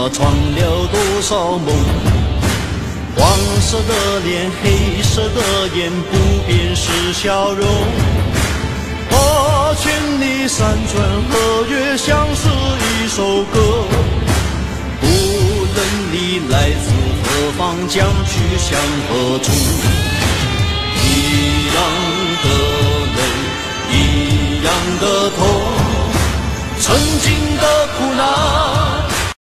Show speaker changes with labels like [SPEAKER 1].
[SPEAKER 1] 闯了多少梦？黄色的脸，黑色的眼，不变是笑容。千里山川河岳，像是一首歌。无论你来自何方，将去向何处，一样的泪，一样的痛，曾经的苦难。